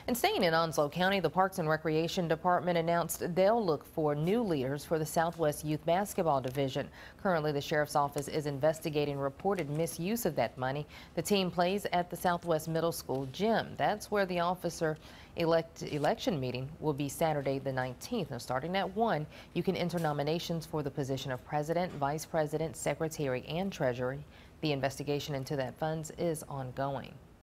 And staying in Onslow County, the Parks and Recreation Department announced they'll look for new leaders for the Southwest Youth Basketball Division. Currently, the Sheriff's Office is investigating reported misuse of that money. The team plays at the Southwest Middle School gym. That's where the officer election meeting will be Saturday the 19th. Now, starting at 1, you can enter nominations for the position of President, Vice President, Secretary, and Treasurer. The investigation into that funds is ongoing.